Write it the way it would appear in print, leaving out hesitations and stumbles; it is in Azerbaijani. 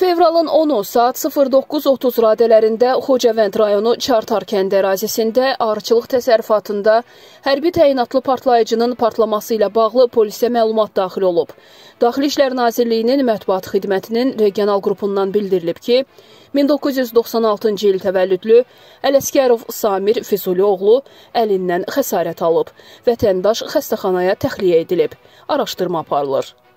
Fevralın 10-u saat 09:30 radələrində Xocavənd rayonu Çartar kəndi ərazisində arıçılıq təsərrüfatında hərbi təyinatlı partlayıcının partlaması ilə bağlı polisə məlumat daxil olub. Daxili İşlər Nazirliyinin mətbuat xidmətinin regional qrupundan bildirilib ki, 1996-cı il təvəllüdlü Ələskərov Samir Füzuli oğlu əlindən xəsarət alıb. Vətəndaş xəstəxanaya təxliyə edilib. Araşdırma aparılır.